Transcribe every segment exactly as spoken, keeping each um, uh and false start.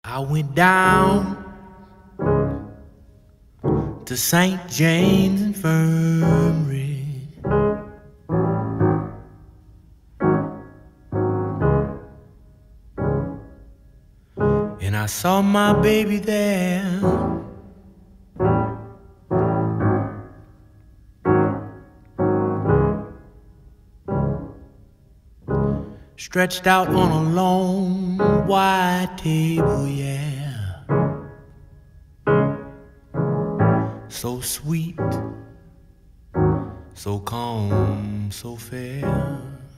I went down to Saint James Infirmary, and I saw my baby there. Stretched out on a long white table, yeah. So sweet, so calm, so fair.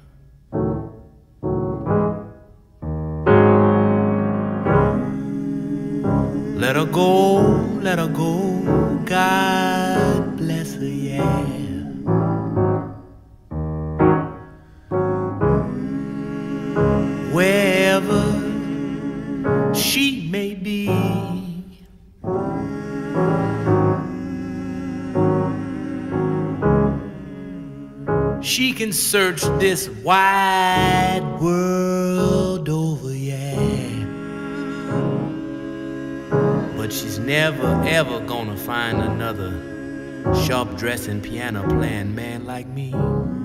Let her go, let her go, God bless her, yeah. Wherever she may be, she can search this wide world over, yeah. But she's never ever gonna find another sharp dressing, piano playing man like me.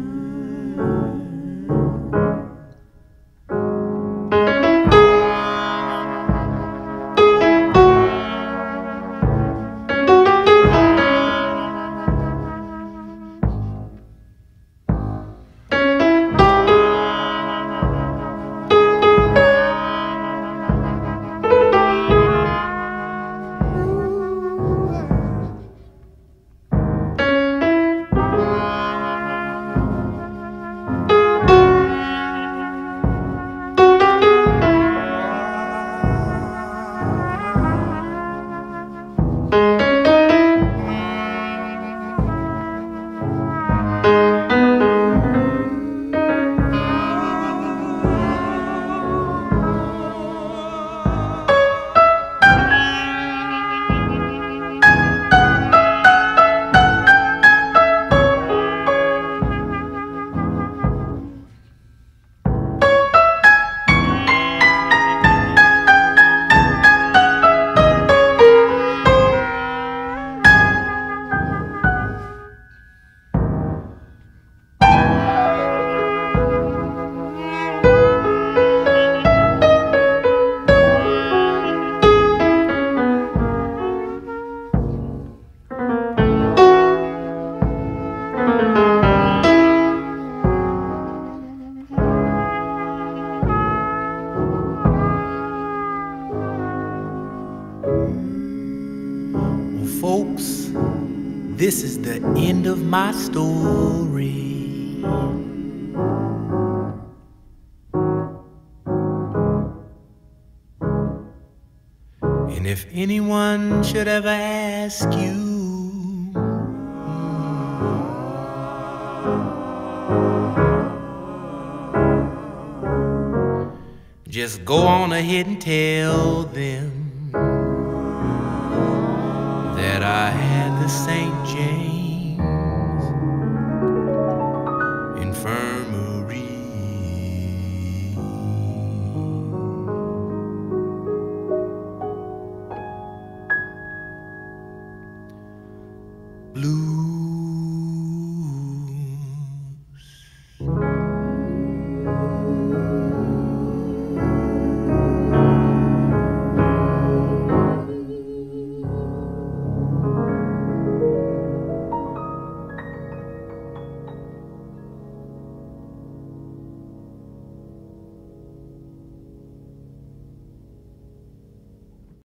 Folks, this is the end of my story. And if anyone should ever ask you, just go on ahead and tell them that I had the Saint James